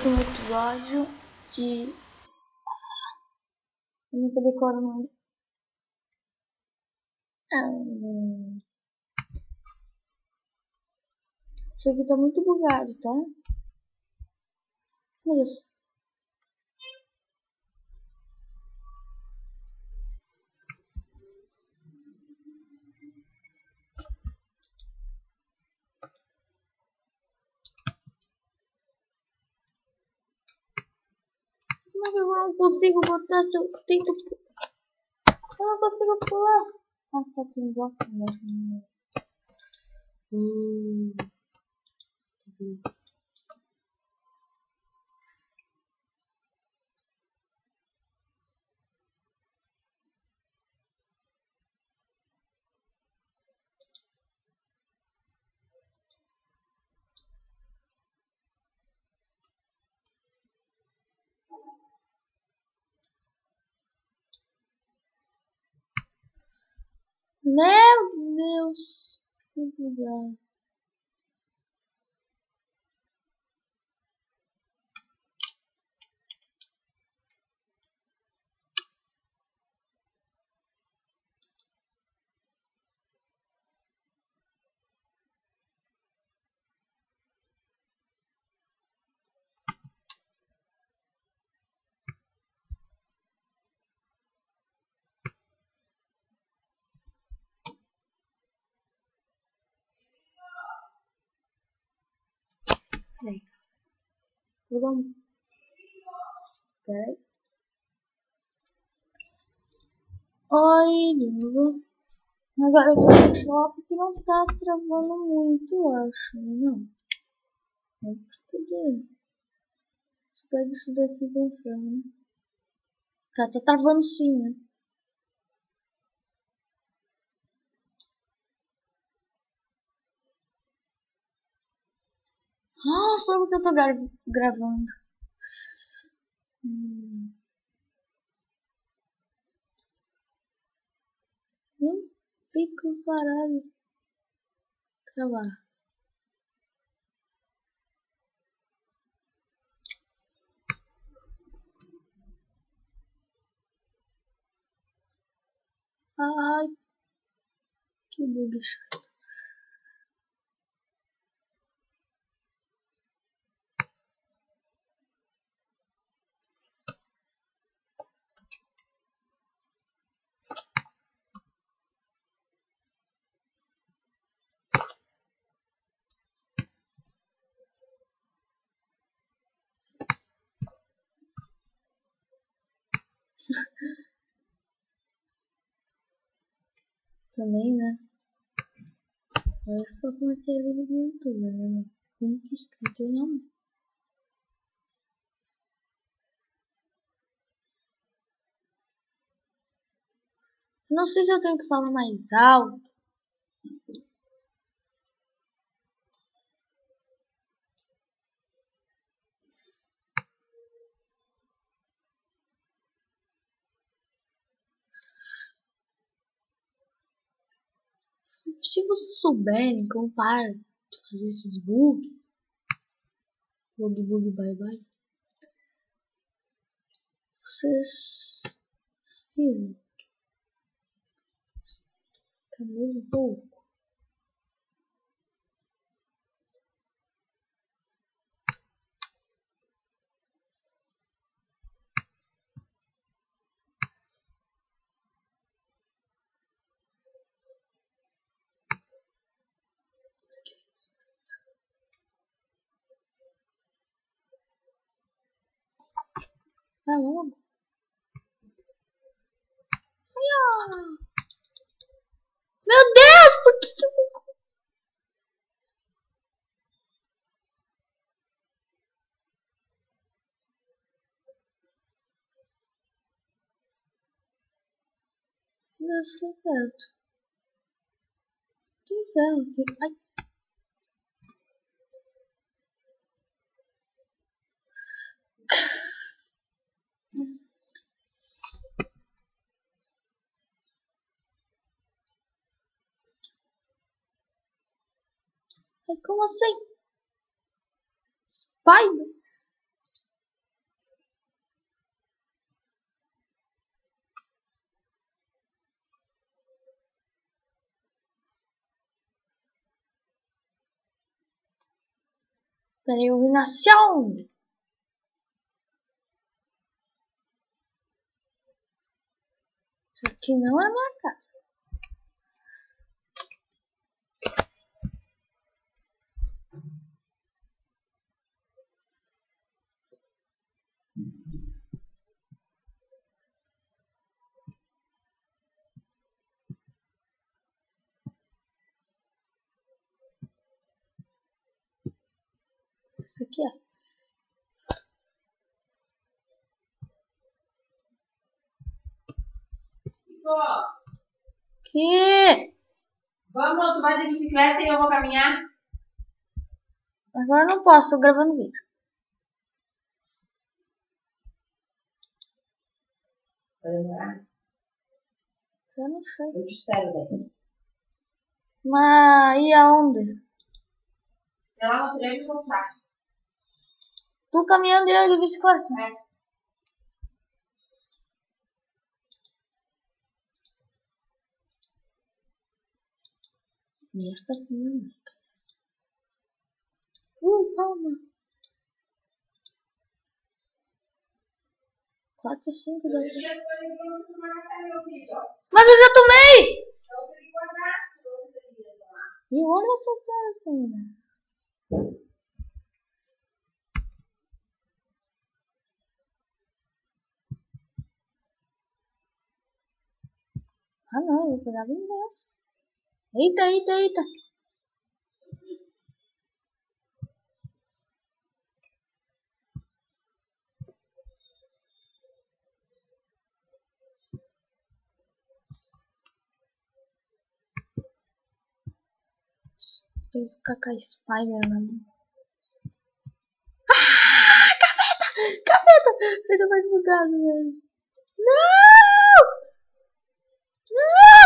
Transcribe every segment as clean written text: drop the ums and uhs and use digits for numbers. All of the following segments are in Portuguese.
mais um episódio de... Eu nunca decoro o nome. Isso aqui tá muito bugado, tá? Olha isso. Como é que eu não consigo botar se eu tento... Eu não consigo pular. Ah, tá aqui um bloco mesmo. Meu Deus, que bugado. Peraí. Vou dar um... Peraí. Oi, de novo. Agora eu vou continuar porque não tá travando muito, eu acho. Não. Vamos poder. Você pega isso daqui com o ferro, né? Tá travando sim, né? Ah, só porque eu tô gravando. Não fico parado. Gravar. Ai, que bug chato. Também, né? Olha só como é que é a vida do YouTube, né? Como que escrito não. Não sei se eu tenho que falar mais alto. Se vocês souberem como para de fazer esses bugs, bug, bye bye, vocês viram, fica meio pouco. Vai logo. Meu Deus, por que que eu... Nossa, que perto. Tem ferro aqui. Ai. Ai, como assim? Spider? Peraí, eu vim nascer onde? Isso aqui não é minha casa. Isso aqui é. Que? Vamos, tu vai de bicicleta e eu vou caminhar? Agora eu não posso, tô gravando vídeo. Vai demorar? Eu não sei. Eu te espero daí. Mas e aonde? É lá no trevo e voltar. Tu caminhando e eu de bicicleta? É. E esta filme. Calma. 4, 5 da tarde. Mas eu já tomei! E olha essa cara, essa mulher. Ah não, eu vou pegar vingança. Eita, eita, eita. Tem que ficar com a Spider na mão. Ah! Cafeta! Cafeta! Eu tô mais bugado, velho. Não! Não!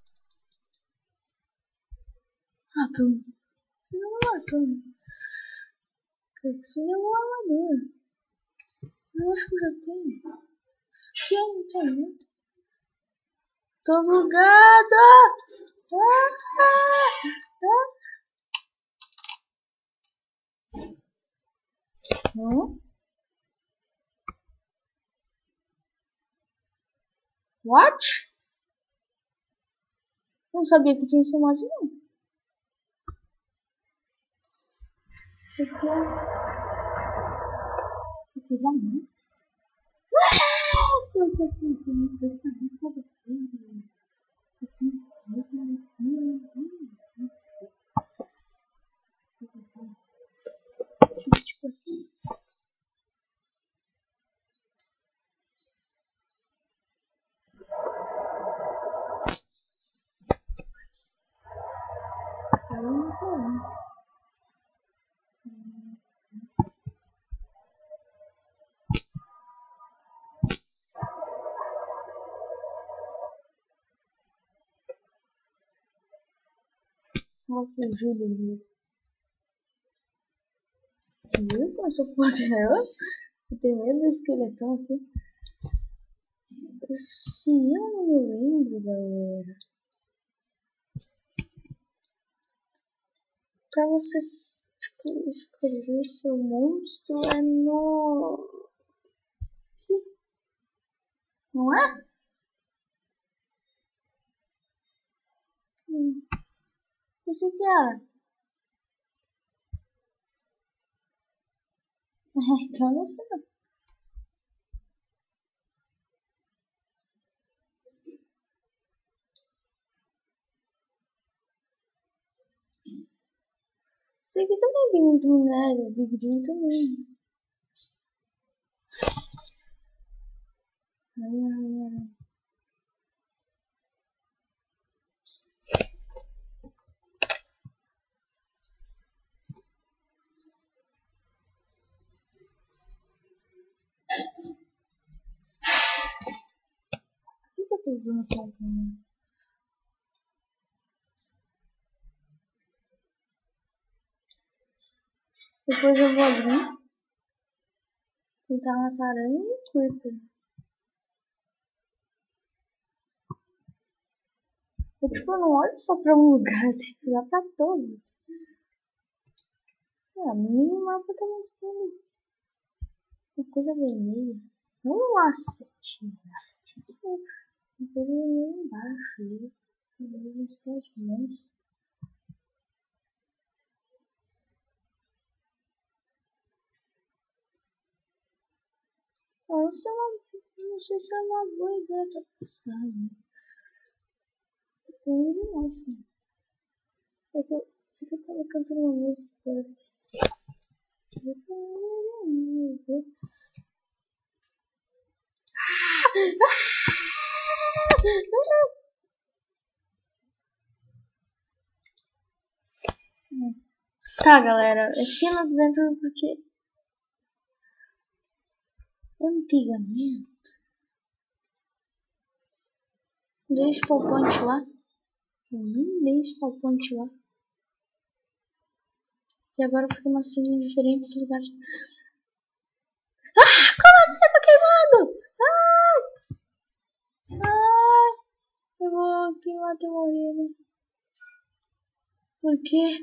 Ah, pronto. Você não matou. Eu preciso de alguma madeira. Eu acho que eu já tenho. Esquenta. Tô bugado! Não? What? Não sabia que tinha esse mod, não. Isso aqui é... Isso aqui já não. Isso aqui é tipo assim. Nossa, Júlio. Viu como eu sou poderoso? Eu tenho medo do esqueletão aqui. Se eu não me lembro, galera. Pra você tipo, escolher seu monstro é no... Não é? Isso que era. Então não sei. Isso aqui também tem muito minério. O Big Jim também. Ai. Por que eu tô usando essa alvinha? Depois eu vou abrir. Tentar matar aranha e creeper. Eu tipo, não olho só pra um lugar, eu tenho que olhar pra todos. Ah, no minimapa tá mostrando uma coisa vermelha. Não uma setinha. A setinha é uma coisa vermelha embaixo. Isso. Devem ser os monstros. Não sei se é uma boa ideia pra passar, né? Nossa. É que eu tava cantando uma música hoje. Tá, galera, aqui no Adventure porque antigamente dei spawn point lá. Eu nem dei spawn point lá. E agora eu fico nascendo em diferentes lugares. Ah! Como assim eu tô queimando? Ai! Ai! Eu vou queimar até morrer, né? Por quê?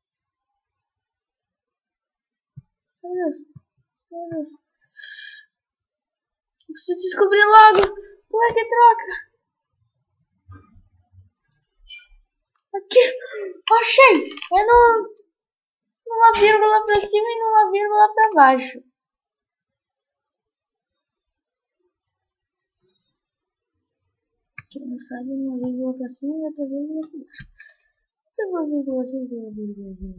Meu Deus. Meu Deus. Eu preciso descobrir logo. Como é que troca? Aqui. Achei. É numa vírgula pra cima e numa vírgula pra baixo. Quem não sabe, uma vírgula pra cima e outra vírgula pra baixo. Vírgula.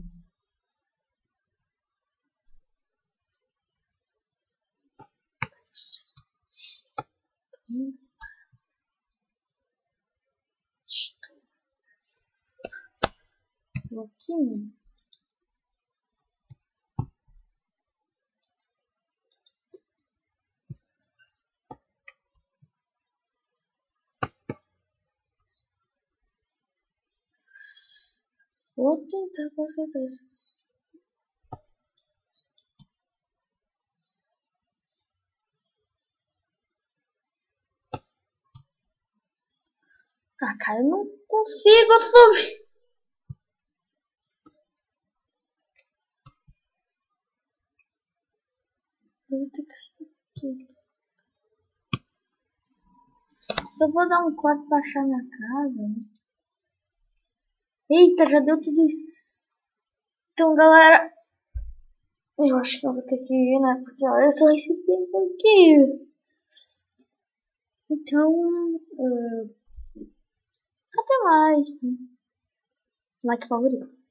Pouquinho. Vou tentar consertar isso. Ah, cara, eu não consigo subir. Devo ter caído aqui. Só vou dar um corte pra achar minha casa, né? Eita, já deu tudo isso. Então, galera, eu acho que eu vou ter que ir, né? Porque olha só esse tempo aqui. Então, até mais, né? Like favorito.